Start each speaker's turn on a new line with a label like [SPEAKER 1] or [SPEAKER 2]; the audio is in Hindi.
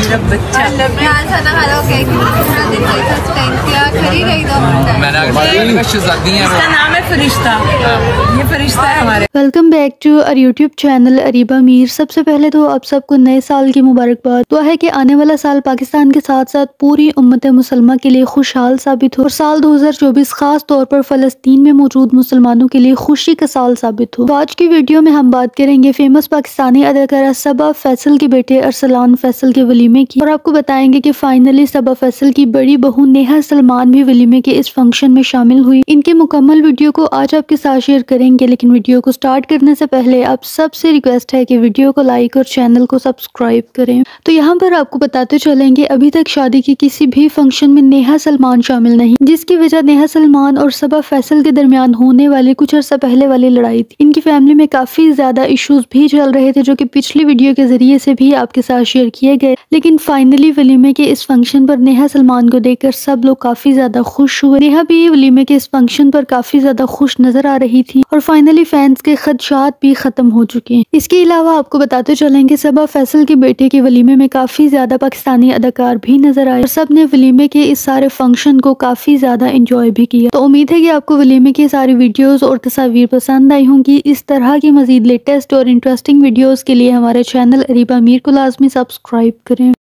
[SPEAKER 1] मेरा बच्चा इसका नाम है फरिश्ता। ये फरिश्ता है हमारे।
[SPEAKER 2] Welcome back to our YouTube channel Areeba Mir. सबसे पहले तो आप सबको नए साल की मुबारकबाद। दुआ है कि आने वाला साल पाकिस्तान के साथ साथ पूरी उम्मत मुसलमान के लिए खुशहाल साबित हो और साल 2024 खास तौर पर फलस्तीन में मौजूद मुसलमानों के लिए खुशी का साल साबित हो। तो आज की वीडियो में हम बात करेंगे फेमस पाकिस्तानी अदाकारा सबा फैसल के बेटे अरसलान फैसल के वलीमे की, और आपको बताएंगे कि फाइनली सबा फैसल की बड़ी बहू नेहा सलमान भी वलीमे के इस फंक्शन में शामिल हुई। इनके मुकम्मल वीडियो को आज आपके साथ शेयर करेंगे, लेकिन वीडियो को स्टार्ट करने से पहले आप सबसे रिक्वेस्ट है कि वीडियो को लाइक और चैनल को सब्सक्राइब करें। तो यहाँ पर आपको बताते चलेंगे अभी तक शादी के किसी भी फंक्शन में नेहा सलमान शामिल नहीं, जिसकी वजह नेहा सलमान और सबा फैसल के दरमियान होने वाली कुछ अर्सा पहले वाली लड़ाई थी। इनकी फैमिली में काफी ज्यादा इश्यूज भी चल रहे थे, जो कि पिछली वीडियो के जरिए से भी आपके साथ शेयर किए गए। लेकिन फाइनली वलीमे के इस फंक्शन पर नेहा सलमान को देखकर सब लोग काफी ज्यादा खुश हुए। नेहा भी वलीमे के इस फंक्शन पर काफी ज्यादा खुश नजर आ रही थी और फाइनली फैंस के खदशात भी खत्म हो चुके हैं। इसके अलावा आपको बताते चलेंगे सबा फैसल के बेटे के वलीमे में काफी ज्यादा पाकिस्तानी अदाकार भी नजर आए और सब ने वलीमे के इस सारे फंक्शन को काफी ज्यादा एंजॉय भी किया। तो उम्मीद है कि आपको वलीमे की सारी वीडियोस और तस्वीर पसंद आई होंगी। इस तरह की मजीद लेटेस्ट और इंटरेस्टिंग वीडियोस के लिए हमारे चैनल अरीबा मीर को लाजमी सब्सक्राइब करें।